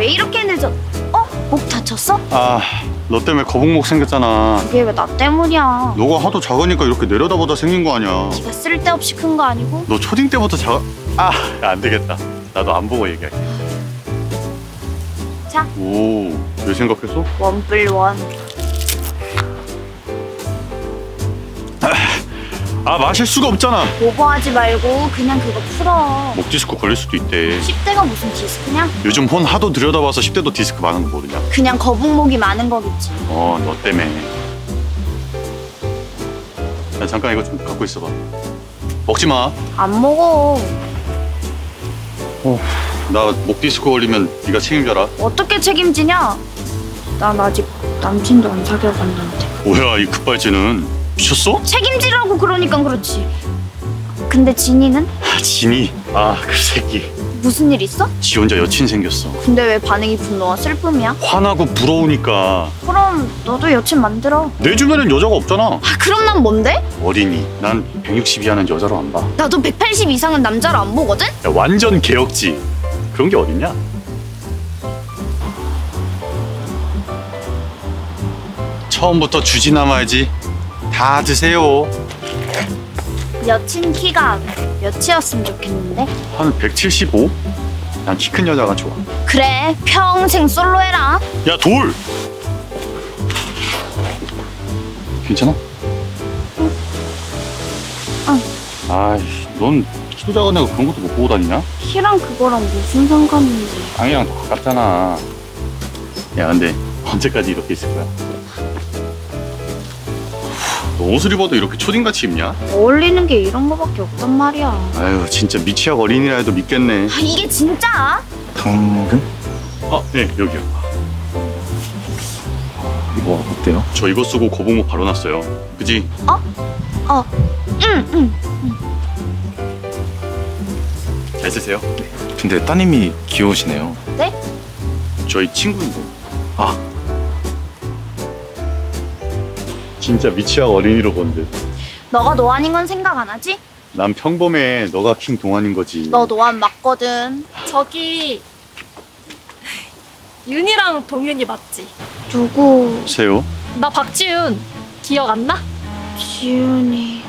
왜 이렇게 늦어? 목 다쳤어? 아, 너 때문에 거북목 생겼잖아. 그게 왜 나 때문이야? 너가 하도 작으니까 이렇게 내려다보다 생긴 거 아니야. 네가 쓸데없이 큰 거 아니고? 너 초딩 때부터 야, 안 되겠다. 나도 안 보고 얘기할게. 자. 오, 왜 생각했어? 원뿔원. 아, 마실 수가 없잖아. 오버하지 말고 그냥 그거 풀어. 목 디스크 걸릴 수도 있대. 10대가 무슨 디스크냐? 요즘 혼 하도 들여다봐서 10대도 디스크 많은 거 모르냐? 그냥 거북목이 많은 거겠지. 너 때문에. 야, 잠깐 이거 좀 갖고 있어봐. 먹지 마. 안 먹어. 나 목 디스크 걸리면 네가 책임져라. 어떻게 책임지냐? 난 아직 남친도 안 사귀어봤는데. 뭐야, 이 급발진은. 미쳤어? 책임지라고 그러니까 그렇지. 근데 진이는? 진이. 그 새끼. 무슨 일 있어? 지 혼자 여친 생겼어. 근데 왜 반응이 분노와 슬픔이야? 화나고 부러우니까. 그럼 너도 여친 만들어. 내 주변엔 여자가 없잖아. 그럼 난 뭔데? 어린이. 난 160 이하는 여자로 안 봐. 나도 180 이상은 남자로 안 보거든? 야, 완전 개혁지. 그런 게 어딨냐? 처음부터 주지 남아야지. 다 드세요. 여친 키가 몇이었으면 좋겠는데? 한 175? 난 키 큰 여자가 좋아. 그래, 평생 솔로 해라. 야, 돌! 괜찮아? 응. 아이씨, 넌 키도 작은 애가 그런 것도 못 보고 다니냐? 키랑 그거랑 무슨 상관인지. 방이랑 더 가깝잖아. 야, 근데 언제까지 이렇게 있을 거야? 너 옷을 입어도 이렇게 초딩같이 입냐? 어울리는 게 이런 거밖에 없단 말이야. 아유, 진짜 미취학 어린이라 해도 믿겠네. 이게 진짜? 당근? 네, 여기요. 이거 어때요? 저 이거 쓰고 거북목 바로 났어요. 그지? 응. 잘 쓰세요. 근데 따님이 귀여우시네요. 네? 저희 친구인데. 아, 진짜 미취학 어린이로 본데. 너가 노안인 건 생각 안 하지? 난 평범해. 너가 킹 동안인 거지. 너 노안 맞거든. 저기 윤이랑 동윤이 맞지? 누구? 세요? 나 박지윤 기억 안 나? 지윤이.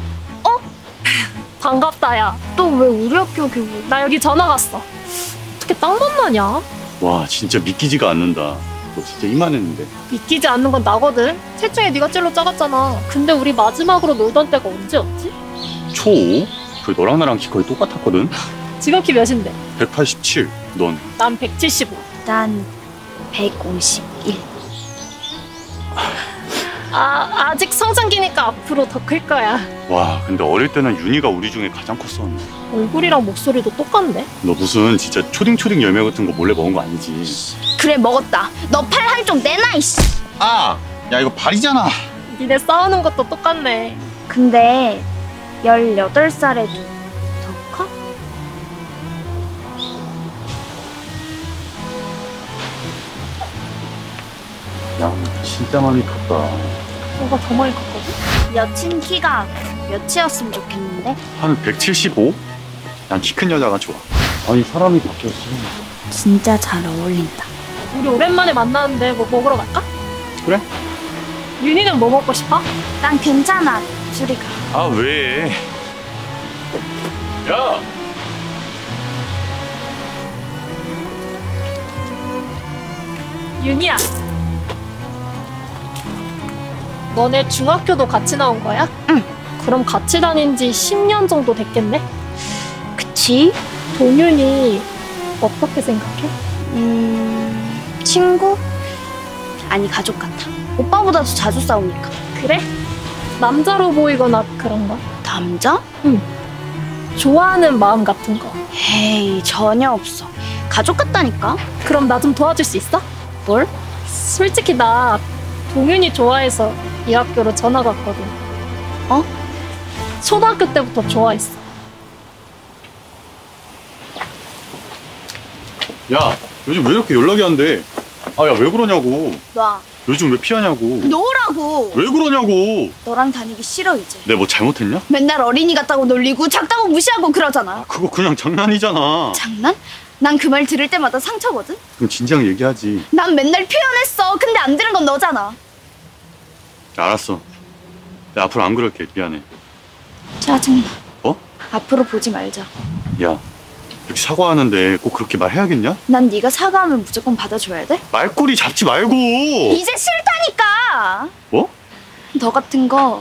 반갑다 야. 또 왜 우리 학교 교복? 나 여기 전화 갔어. 어떻게 딱 만나냐? 와, 진짜 믿기지가 않는다. 너 진짜 이만했는데. 믿기지 않는 건 나거든. 셋 중에 네가 제일로 작았잖아. 근데 우리 마지막으로 놀던 때가 언제였지? 초5? 그 너랑 나랑 키 거의 똑같았거든? 지금 키 몇인데? 187. 넌? 난 175. 난 151. 아직 성장기니까 앞으로 더 클 거야. 와, 근데 어릴 때는 윤희가 우리 중에 가장 컸었는데. 얼굴이랑 목소리도 똑같네. 너 무슨 진짜 초딩초딩 열매 같은 거 몰래 먹은 거 아니지? 그래, 먹었다. 너 팔 한쪽 내놔, 이씨. 야, 이거 발이잖아. 니네 싸우는 것도 똑같네. 근데 18살에도 더 커? 야, 진짜 많이 컸다. 너가 더 많이 컸거든? 여친 키가 몇이었으면 좋겠는데? 한 175? 난 키 큰 여자가 좋아. 아니, 사람이 바뀌었어. 진짜 잘 어울린다. 우리 오랜만에 만나는데 뭐 먹으러 갈까? 그래? 윤희는 뭐 먹고 싶어? 난 괜찮아, 수리가. 아, 왜? 야! 윤희야. 너네 중학교도 같이 나온 거야? 응. 그럼 같이 다닌 지 10년 정도 됐겠네? 그치? 동윤이 어떻게 생각해? 친구? 아니, 가족 같아. 오빠보다도 자주 싸우니까. 그래? 남자로 보이거나 그런 거? 남자? 좋아하는 마음 같은 거. 에이, 전혀 없어. 가족 같다니까? 그럼 나 좀 도와줄 수 있어? 뭘? 솔직히 나 동윤이 좋아해서 이 학교로 전학 왔거든. 어? 초등학교 때부터 좋아했어. 야, 요즘 왜 이렇게 연락이 안 돼? 야, 왜 그러냐고. 놔. 요즘 왜 피하냐고. 놓으라고. 왜 그러냐고. 너랑 다니기 싫어, 이제. 내가 뭐 잘못했냐? 맨날 어린이 같다고 놀리고 작다고 무시하고 그러잖아. 그거 그냥 장난이잖아. 장난? 난 그 말 들을 때마다 상처거든? 그럼 진작 얘기하지. 난 맨날 표현했어. 근데 안 들은 건 너잖아. 알았어. 나 앞으로 안 그럴게. 미안해. 짜증나. 어? 앞으로 보지 말자. 야, 이렇게 사과하는데 꼭 그렇게 말해야겠냐? 난 네가 사과하면 무조건 받아줘야 돼? 말꼬리 잡지 말고. 이제 싫다니까. 뭐? 너 같은 거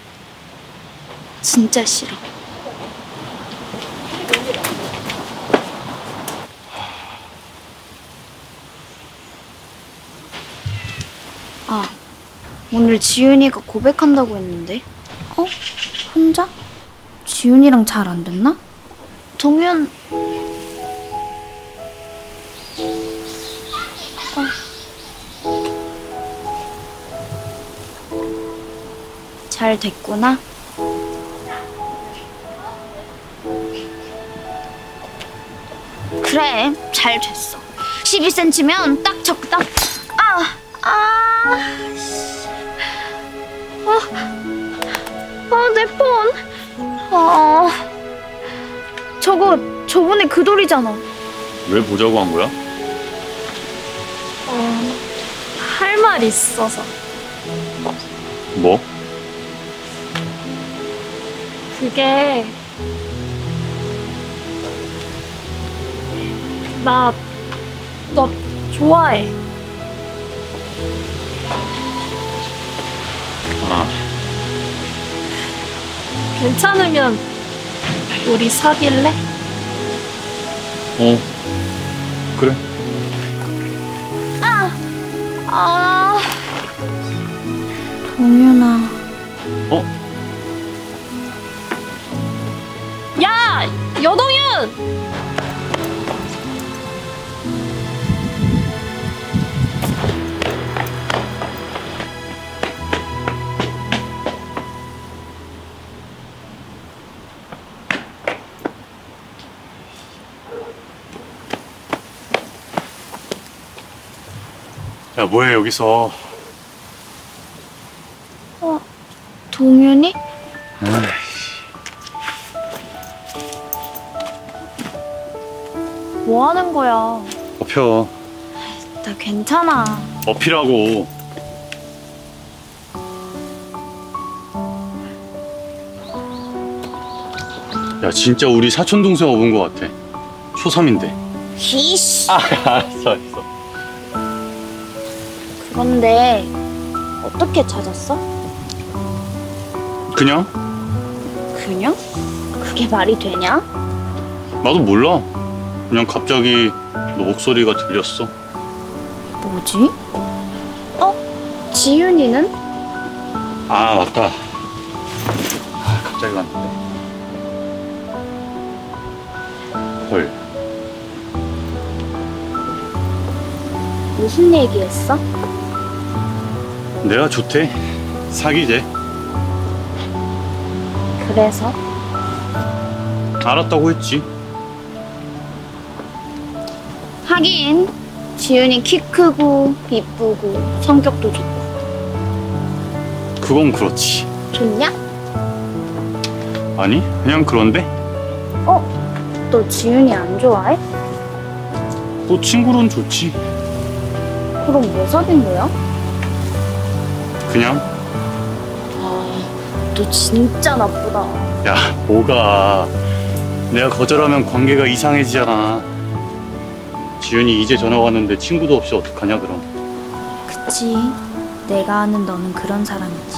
진짜 싫어. 아, 오늘 지윤이가 고백한다고 했는데. 어? 혼자? 지윤이랑 잘 안 됐나? 동현. 잘 됐구나. 그래, 잘 됐어. 12cm면 딱 적당. 내 폰. 저번에 그 돌이잖아. 왜 보자고 한 거야? 할 말 있어서. 뭐? 그게 나 너 좋아해. 아, 괜찮으면 우리 사귈래? 그래. 동현아. 어? 야, 여동윤! 야, 뭐해 여기서? 동현이? 뭐 하는 거야? 엎혀. 나 괜찮아. 엎이라고. 야, 진짜 우리 사촌 동생 업은 것 같아. 초3인데. 이씨. 알았어. 그런데 어떻게 찾았어? 그냥? 그냥? 그게 말이 되냐? 나도 몰라. 그냥 갑자기 너 목소리가 들렸어. 뭐지? 지윤이는? 아, 맞다. 갑자기 왔는데. 헐. 무슨 얘기했어? 내가 좋대. 사귀재. 그래서? 알았다고 했지. 하긴 지윤이 키 크고 이쁘고 성격도 좋고. 그건 그렇지. 좋냐? 아니, 그냥 그런데? 너 지윤이 안 좋아해? 또 친구로는 좋지. 그럼 왜 사귄 거야? 그냥. 너 진짜 나쁘다. 야, 뭐가. 내가 거절하면 관계가 이상해지잖아. 지윤이 이제 전화 왔는데 친구도 없이 어떡하냐 그럼. 그치. 내가 아는 너는 그런 사람이지.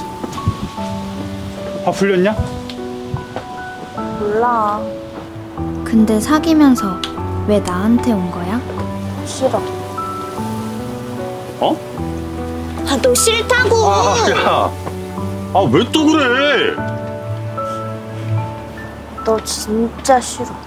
화 풀렸냐? 몰라. 근데 사귀면서 왜 나한테 온 거야? 싫어. 어? 너 싫다고! 야. 왜 또 그래? 너 진짜 싫어.